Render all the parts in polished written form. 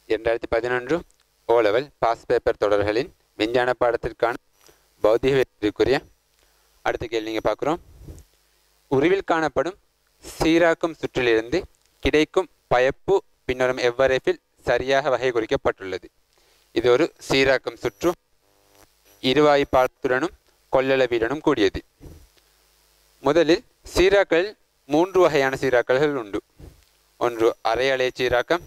2011 O level pass paper தொடர்களின் விஞ்ஞான பாடத்திற்கான பௌதிக வியற்பிற்குரிய அடுத்த கேள்வி நீங்கள் பார்க்குறோம். உருவில் காணப்படும் சீராக்கும் சுற்றிலிருந்து கிடைக்கும் பயப்பு பின்வரும் எவ்வரைப்பில் சரியாக வகை குறிக்கப்பட்டுள்ளது. இது ஒரு சீராக்கும் சுற்று, இருவாய்ப்பாளத்துடனும் கொள்ளளவுடனும் கூடியது. முதலில் சீராக்கள் 3 வகையான சீராக்கல்கள் உண்டு. ஒன்று அரை அலை சீராக்கம்,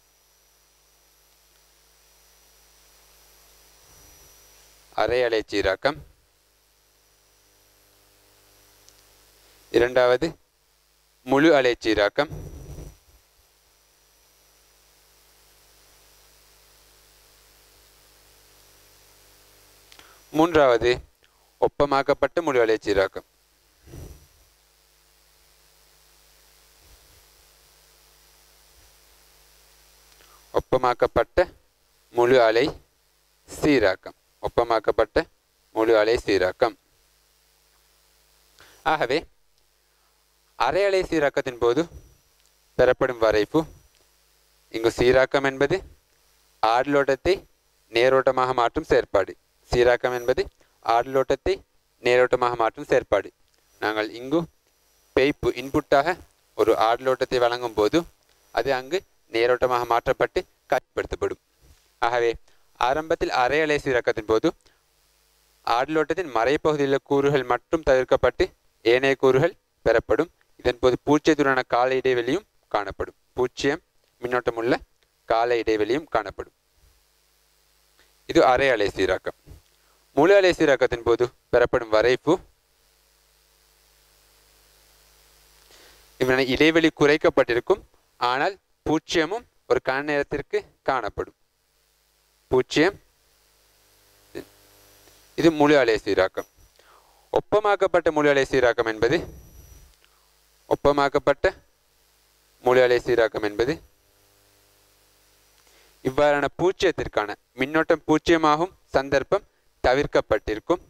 இரண்டாவது முழு அலை சீராக்கம், மூன்றாவது ஒப்பமாக்கப்பட்ட முழு அலை சீராக்கம். ஒப்பமாக்கப்பட்ட முழு அலை சீராக்கம். ஆகவே அரை அலை சீராக்கத்தின் போது பெறப்படும் வரைப்பு, இங்கு சீராக்கம் என்பது ஆடலோட்டத்தை நேரோட்டமாக மாற்றும் செயற்பாடு. நாங்கள் இங்கு பெய்ப்பு இன்புட்டாக ஒரு ஆடலோட்டத்தை வழங்கும் போது அது அங்கு நேரோட்டமாக மாற்றப்பட்டு காட்சிப்படுத்தப்படும். ஆகவே ஆரம்பத்தில் அரை அலை சீராக்கத்தின் போது ஆடலோட்டத்தின் மறைப்பகுதியில் உள்ள கூறுகள் மட்டும் தவிர்க்கப்பட்டு ஏனைய கூறுகள் பெறப்படும். இதன் போது பூச்சியத்துடனான கால இடைவெளியும் காணப்படும். பூச்சியம் மின்னோட்டமுள்ள கால இடைவெளியும் காணப்படும். இது அரை அலை சீராக்கம். முழு அலை சீராக்கத்தின் போது பெறப்படும் வரைப்பு, இவன இடைவெளி குறைக்கப்பட்டிருக்கும், ஆனால் பூச்சியமும் ஒரு கண நேரத்திற்கு காணப்படும். இது முழு அலை சீராக்கம். ஒப்பமாக்கப்பட்ட முழு அலை சீராக்கம் என்பது இவ்வாறான பூச்சியத்திற்கான மின்னோட்டம் பூச்சியமாகும் சந்தர்ப்பம் தவிர்க்கப்பட்டிருக்கும்.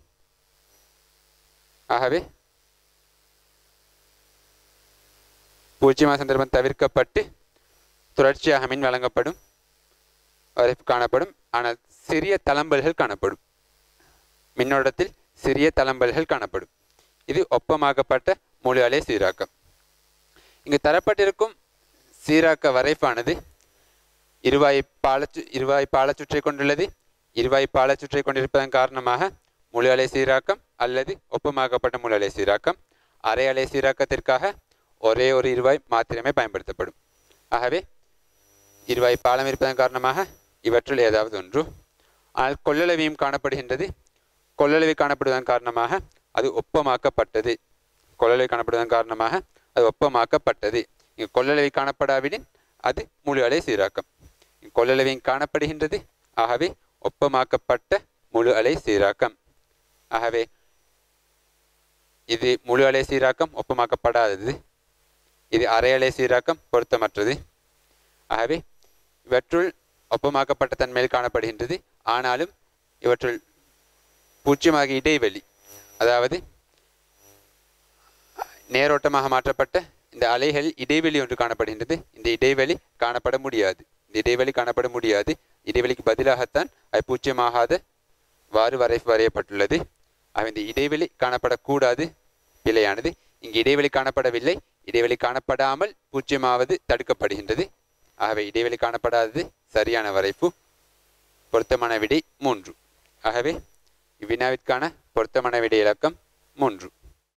ஆகவே பூச்சியமாக சந்தர்ப்பம் தவிர்க்கப்பட்டு தொடர்ச்சியாக மின் வழங்கப்படும் காணப்படும். ஆனால் சிறிய தளம்பல்கள் காணப்படும். மின்னோட்டத்தில் சிறிய தளம்பல்கள் காணப்படும். இது ஒப்பமாக்கப்பட்ட முழு அலை சீராக்கம். இங்கு தரப்பட்டிருக்கும் சீராக்க வரைப்பானது இருவாய் பாலச்சுற்றை கொண்டுள்ளது. இருவாய் பாலச்சுற்றை கொண்டிருப்பதன் காரணமாக முழு அலை சீராக்கம் அல்லது ஒப்பமாக்கப்பட்ட முழு அலை சீராக்கம். அரை அலை சீராக்கத்திற்காக ஒரே ஒரு இருவாய் மாத்திரமே பயன்படுத்தப்படும். ஆகவே இருவாய் பாலம் இருப்பதன் காரணமாக இவற்றுள் ஏதாவது ஒன்று. ஆனால் கொள்ளளவையும் காணப்படுகின்றது. கொள்ளளவை காணப்படுவதன் காரணமாக அது ஒப்பமாக்கப்பட்டது. இங்கு கொள்ளளவை காணப்படாவிடின் அது முழு அலை சீராக்கம். கொள்ளளவையும் காணப்படுகின்றது. ஆகவே ஒப்பமாக்கப்பட்ட முழு அலை சீராக்கம். ஆகவே இது முழு அலை சீராக்கம், ஒப்பமாக்கப்படாதது. இது அரை அலை சீராக்கம், பொருத்தமற்றது. ஆகவே இவற்றுள் ஒப்பமாக்கப்பட்ட தன்மையில் காணப்படுகின்றது. ஆனாலும் இவற்றுள் பூச்சியமாக இடைவெளி, அதாவது நேரோட்டமாக மாற்றப்பட்ட இந்த அலைகள் இடைவெளி ஒன்று காணப்படுகின்றது. இந்த இடைவெளி காணப்பட முடியாது. இடைவெளிக்கு பதிலாகத்தான் அது பூச்சியமாகாத வரையப்பட்டுள்ளது. இந்த இடைவெளி காணப்படக்கூடாது, பிழையானது. இங்கு இடைவெளி காணப்படவில்லை. இடைவெளி காணப்படாமல் பூச்சியமாவது தடுக்கப்படுகின்றது. ஆகவே இடைவெளி காணப்படாதது சரியான வரைப்பு. பொருத்தமான விடை 3. ஆகவே இவ்வினாவிற்கான பொருத்தமான விடை இலக்கம் 3.